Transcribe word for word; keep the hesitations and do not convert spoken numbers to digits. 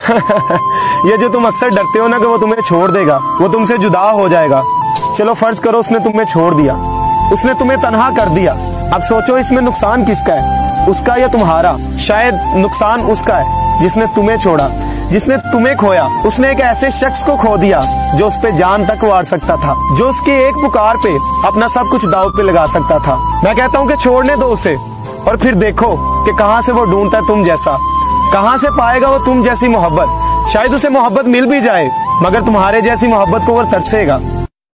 ये जो तुम अक्सर डरते हो ना कि वो तुम्हें छोड़ देगा, वो तुमसे जुदा हो जाएगा। चलो फर्ज करो उसने तुम्हें छोड़ दिया, उसने तुम्हें तन्हा कर दिया। अब सोचो इसमें नुकसान किसका है, उसका या तुम्हारा? शायद नुकसान उसका है जिसने तुम्हें छोड़ा, जिसने तुम्हें खोया। उसने एक ऐसे शख्स को खो दिया जो उस पे जान तक वार सकता था, जो उसकी एक पुकार पे अपना सब कुछ दांव पे लगा सकता था। मैं कहता हूँ कि छोड़ने दो उसे और फिर देखो कि कहाँ से वो ढूंढता है तुम जैसा, कहाँ से पाएगा वो तुम जैसी मोहब्बत। शायद उसे मोहब्बत मिल भी जाए, मगर तुम्हारे जैसी मोहब्बत को वो तरसेगा।